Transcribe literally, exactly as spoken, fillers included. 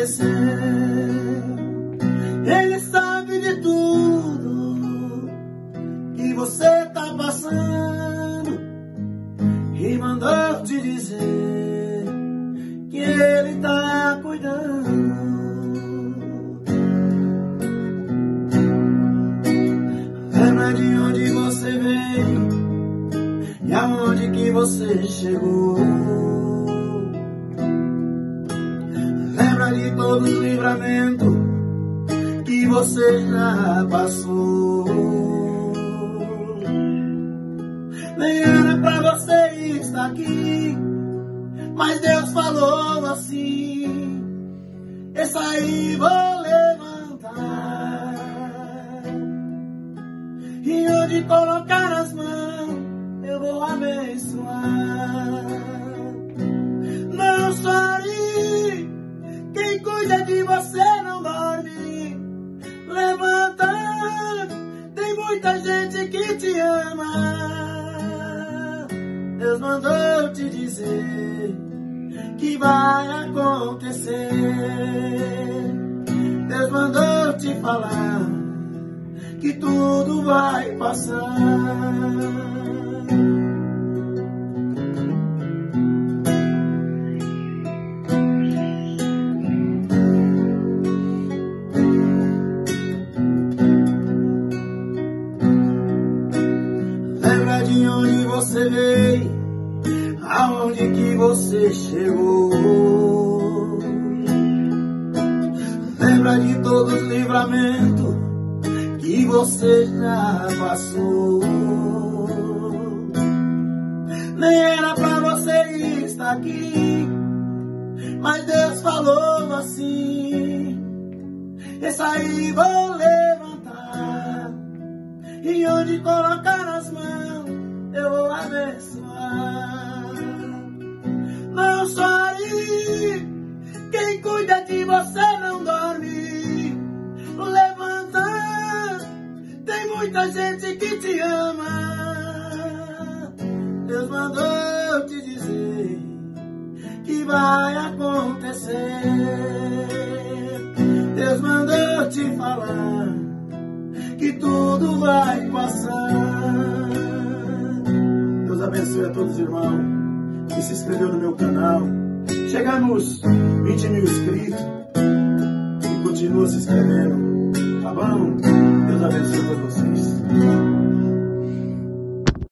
acontecer. Ele sabe de tudo que você tá passando e mandou te dizer que ele tá cuidando. Lembra de onde você veio e aonde que você chegou. Lembra de todo o livramento que você já passou. Nem era pra você estar aqui, mas Deus falou assim: esse aí vou levantar, e onde colocar as mãos eu vou abençoar. Não chore, quem cuida de você não dorme. Levanta, tem muita gente que te ama. Deus mandou te dizer que vai acontecer. Deus mandou te falar que tudo vai passar. Lembra de onde você veio, aonde que você chegou. Lembra de todo o livramento que você já passou. Nem era pra você estar aqui, mas Deus falou assim: esse aí vou levantar, e onde colocar as mãos eu vou abençoar. Não chore, quem cuida de você não dorme. Levanta, tem muita gente que te ama. Deus mandou te dizer que vai acontecer. Deus mandou te falar que tudo vai passar. Deus abençoe a todos os irmãos que se inscreveu no meu canal. Chegamos vinte mil inscritos e continua se inscrevendo, tá bom? Deus abençoe a todos vocês.